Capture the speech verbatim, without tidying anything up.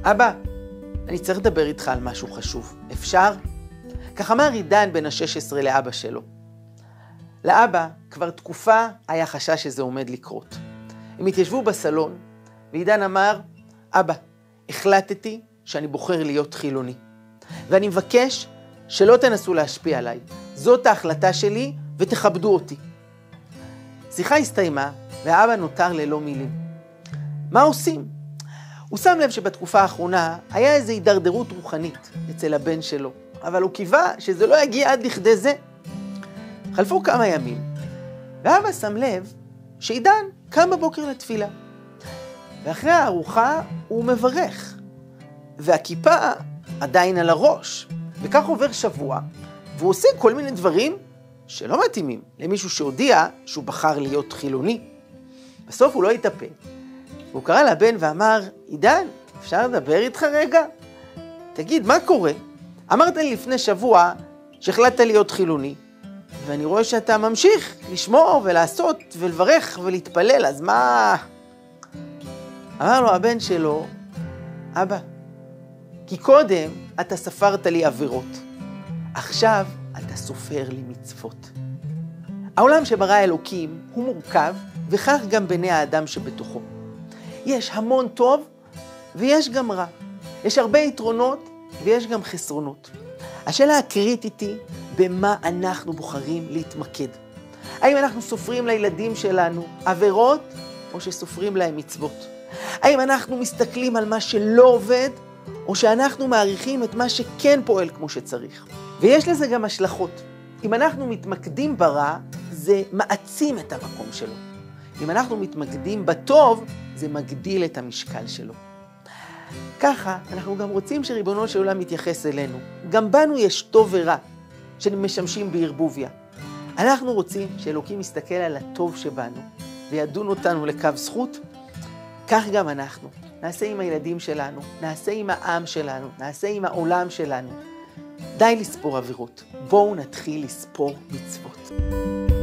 אבא, אני צריך לדבר איתך על משהו חשוב. אפשר? כך אמר עידן בן ה-שש עשרה לאבא שלו. לאבא כבר תקופה היה חשש שזה עומד לקרות. הם התיישבו בסלון, ועידן אמר, אבא, החלטתי שאני בוחר להיות חילוני. ואני מבקש שלא תנסו להשפיע עליי. זאת ההחלטה שלי ותכבדו אותי. שיחה הסתיימה, והאבא נותר ללא מילים. מה עושים? הוא שם לב שבתקופה האחרונה היה איזו הידרדרות רוחנית אצל הבן שלו, אבל הוא קיווה שזה לא יגיע עד לכדי זה. חלפו כמה ימים, ואבא שם לב שעידן קם בבוקר לתפילה. ואחרי הארוחה הוא מברך, והכיפה עדיין על הראש. וכך עובר שבוע, והוא עושה כל מיני דברים שלא מתאימים למישהו שהודיע שהוא בחר להיות חילוני. בסוף הוא לא התאפק. והוא קרא לבן ואמר, עידן, אפשר לדבר איתך רגע? תגיד, מה קורה? אמרת לי לפני שבוע שהחלטת להיות חילוני, ואני רואה שאתה ממשיך לשמור ולעשות ולברך ולהתפלל, אז מה? אמר לו הבן שלו, אבא, כי קודם אתה ספרת לי עבירות, עכשיו אתה סופר לי מצוות. העולם שברא אלוקים הוא מורכב, וכך גם בני האדם שבתוכו. יש המון טוב ויש גם רע. יש הרבה יתרונות ויש גם חסרונות. השאלה הקריטית היא במה אנחנו בוחרים להתמקד. האם אנחנו סופרים לילדים שלנו עבירות או שסופרים להם מצוות? האם אנחנו מסתכלים על מה שלא עובד או שאנחנו מעריכים את מה שכן פועל כמו שצריך? ויש לזה גם השלכות. אם אנחנו מתמקדים ברע, זה מעצים את המקום שלו. אם אנחנו מתמקדים בטוב, זה מגדיל את המשקל שלו. ככה אנחנו גם רוצים שריבונו של עולם יתייחס אלינו. גם בנו יש טוב ורע שמשמשים בערבוביה. אנחנו רוצים שאלוקים יסתכל על הטוב שבנו וידון אותנו לקו זכות. כך גם אנחנו נעשה עם הילדים שלנו, נעשה עם העם שלנו, נעשה עם העולם שלנו. די לספור עבירות, בואו נתחיל לספור מצוות.